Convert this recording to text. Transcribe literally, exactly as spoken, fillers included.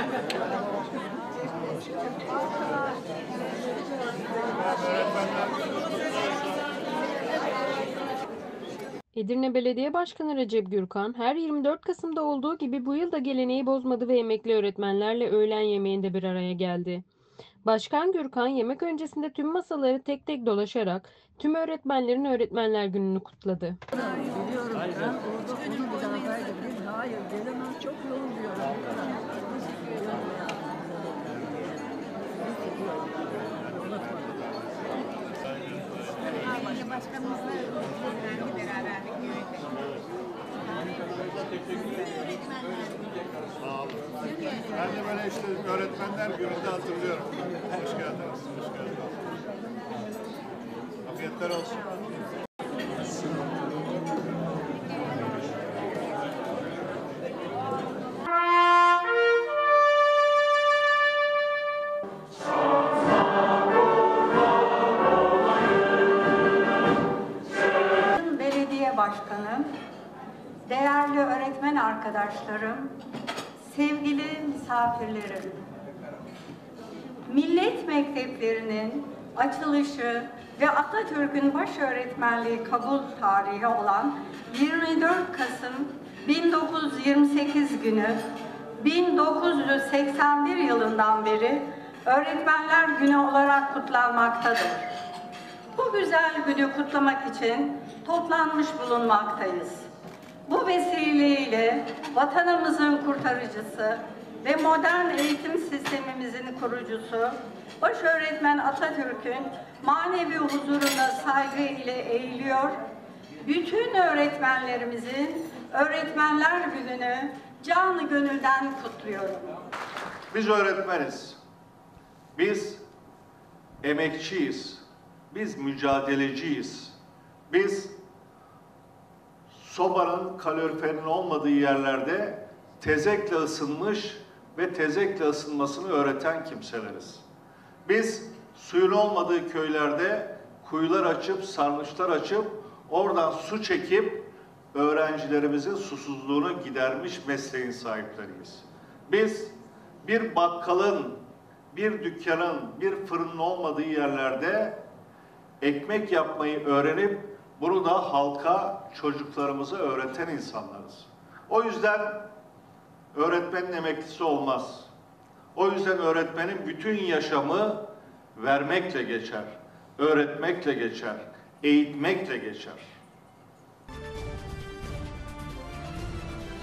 Edirne Belediye Başkanı Recep Gürkan, her yirmi dört Kasım'da olduğu gibi bu yıl da geleneği bozmadı ve emekli öğretmenlerle öğlen yemeğinde bir araya geldi. Başkan Gürkan, yemek öncesinde tüm masaları tek tek dolaşarak tüm öğretmenlerin Öğretmenler Günü'nü kutladı. Biliyorum ben orada onu müdafaa edebilirim. Hayır gelemem, çok yoğun diyorum. Başkanımızla beraberlik yönetim. Sağ olun. Ben de böyle işte öğretmenler gününde hatırlıyorum. Hoş geldiniz. Hoş geldiniz. Afiyetler olsun. Belediye Başkanım, değerli öğretmen arkadaşlarım, sevgili misafirlerim, Millet Mekteplerinin açılışı ve Atatürk'ün başöğretmenliği kabul tarihi olan yirmi dört Kasım bin dokuz yüz yirmi sekiz günü bin dokuz yüz seksen bir yılından beri Öğretmenler Günü olarak kutlanmaktadır. Bu güzel günü kutlamak için toplanmış bulunmaktayız. Bu vesileyle vatanımızın kurtarıcısı ve modern eğitim sistemimizin kurucusu, başöğretmen Atatürk'ün manevi huzuruna saygı ile eğiliyor, bütün öğretmenlerimizin Öğretmenler Günü'nü canı gönülden kutluyorum. Biz öğretmeniz. Biz emekçiyiz. Biz mücadeleciyiz. Biz sobanın, kaloriferin olmadığı yerlerde tezekle ısınmış ve tezekle ısınmasını öğreten kimseleriz. Biz suyun olmadığı köylerde kuyular açıp, sarnıçlar açıp, oradan su çekip öğrencilerimizin susuzluğunu gidermiş mesleğin sahipleriyiz. Biz bir bakkalın, bir dükkanın, bir fırının olmadığı yerlerde ekmek yapmayı öğrenip bunu da halka, çocuklarımıza öğreten insanlarız. O yüzden öğretmenin emeklisi olmaz. O yüzden öğretmenin bütün yaşamı vermekle geçer, öğretmekle geçer, eğitmekle geçer.